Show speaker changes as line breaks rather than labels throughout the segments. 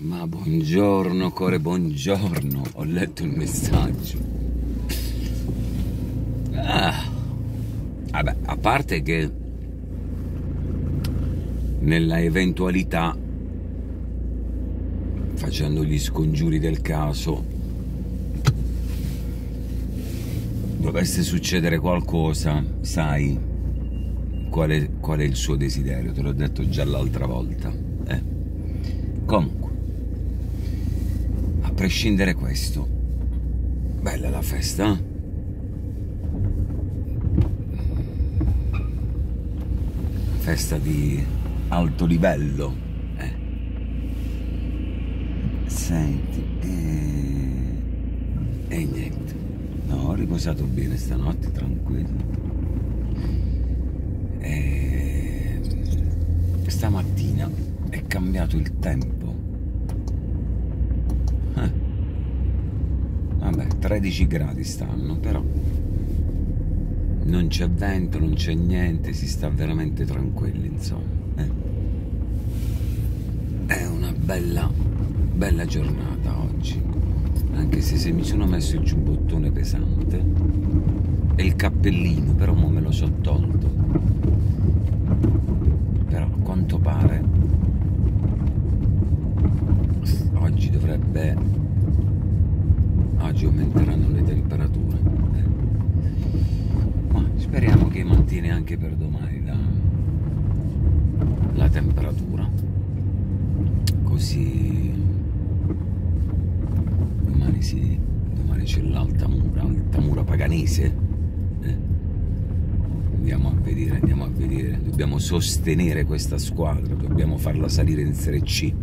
Ma buongiorno, Core, buongiorno. Ho letto il messaggio. Vabbè, a parte che nella eventualità, facendo gli scongiuri del caso, dovesse succedere qualcosa, sai qual è il suo desiderio? Te l'ho detto già l'altra volta. Comunque, a prescindere questo, bella la festa, eh? Festa di alto livello, Senti, e niente, no, ho riposato bene stanotte, tranquillo. Stamattina è cambiato il tempo. Vabbè, 13 gradi stanno, però non c'è vento, non c'è niente, si sta veramente tranquilli, insomma. È una bella giornata oggi, anche se mi sono messo il giubbottone pesante e il cappellino, però mo me lo so tolto. Però a quanto pare oggi aumenteranno le temperature, ma speriamo che mantiene anche per domani la temperatura, così domani c'è l'Altamura Paganese. Andiamo a vedere, dobbiamo sostenere questa squadra, dobbiamo farla salire in Serie C.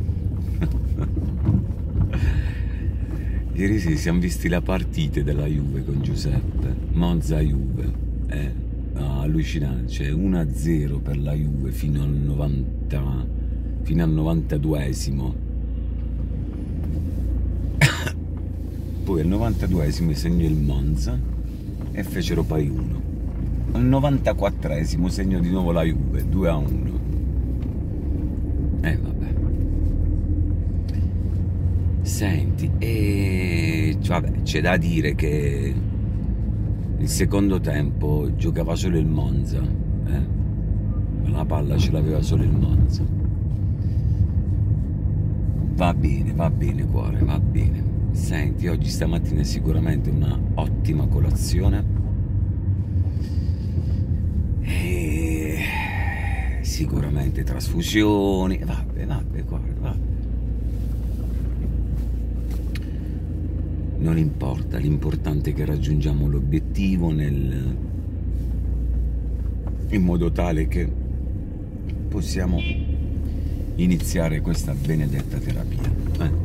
Ieri sì, siamo visti la partita della Juve con Giuseppe, Monza-Juve, allucinante, cioè 1-0 per la Juve fino al 92esimo. Poi al 92esimo segnò il Monza e fecero pari 1. Al 94esimo segnò di nuovo la Juve, 2-1. Vabbè. Senti, vabbè, c'è da dire che il secondo tempo giocava solo il Monza, la palla ce l'aveva solo il Monza. Va bene cuore, va bene. Senti, oggi stamattina è sicuramente una ottima colazione e sicuramente trasfusioni. Vabbè cuore, vabbè. Non importa, l'importante è che raggiungiamo l'obiettivo in modo tale che possiamo iniziare questa benedetta terapia.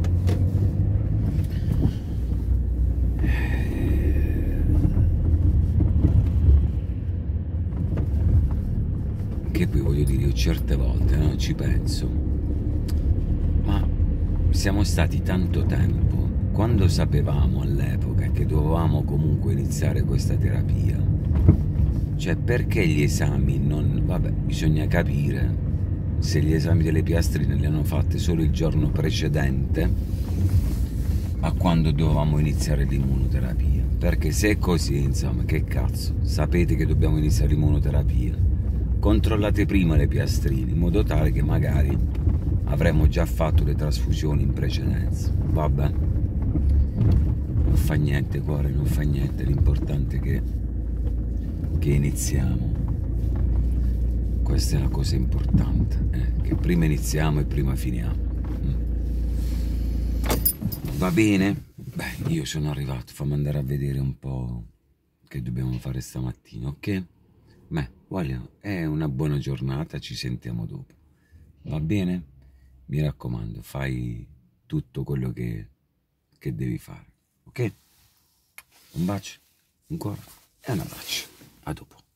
Che poi voglio dire, io certe volte ci penso, ma siamo stati tanto tempo, quando sapevamo all'epoca che dovevamo comunque iniziare questa terapia, cioè perché gli esami non... Vabbè, bisogna capire se gli esami delle piastrine li hanno fatte solo il giorno precedente a quando dovevamo iniziare l'immunoterapia, perché se è così, insomma, che cazzo, sapete che dobbiamo iniziare l'immunoterapia, controllate prima le piastrine in modo tale che magari avremmo già fatto le trasfusioni in precedenza. Vabbè, non fa niente cuore, non fa niente, l'importante è che iniziamo. Questa è la cosa importante, che prima iniziamo e prima finiamo. Va bene? Beh, io sono arrivato, fammi andare a vedere un po' che dobbiamo fare stamattina, ok? Beh, voilà, è una buona giornata, ci sentiamo dopo. Va bene? Mi raccomando, fai tutto quello che devi fare, ok? Un bacio, un cuore e un abbraccio. A dopo.